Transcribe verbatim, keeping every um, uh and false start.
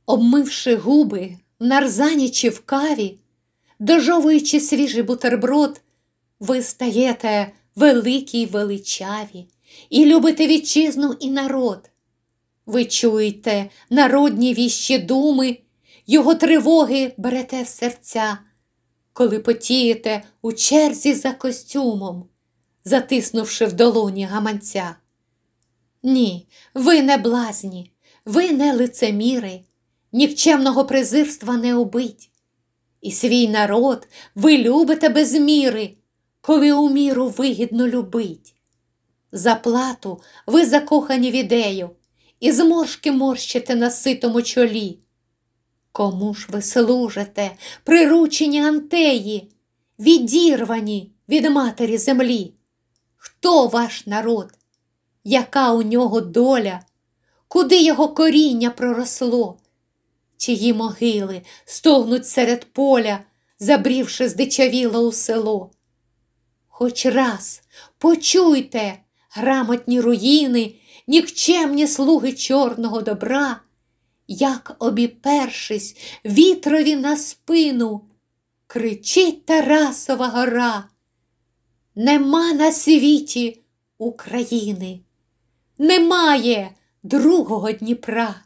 Обмивши губи в нарзані чи в каві, дожовуючи свіжий бутерброд, ви стаєте великі й величаві і любите вітчизну і народ. Ви чуєте народні віщі думи, його тривоги берете в серця, коли потієте у черзі за костюмом, затиснувши в долоні гаманця. Ні, ви не блазні, ви не лицеміри, нікчемного презирства не убить. І свій народ ви любите без міри, коли у міру вигідно любить. За плату ви закохані в ідею і зморшки морщите на ситому чолі. Кому ж ви служите, приручені антеї, відірвані від матері землі? Хто ваш народ? Яка у нього доля? Куди його коріння проросло? Чиї могили стогнуть серед поля, забрівши здичавіло у село? Хоч раз почуйте, грамотні руїни, нікчемні слуги чорного добра, як, обіпершись вітрові на спину, кричить Тарасова гора: нема на світі України, немає другого Дніпра.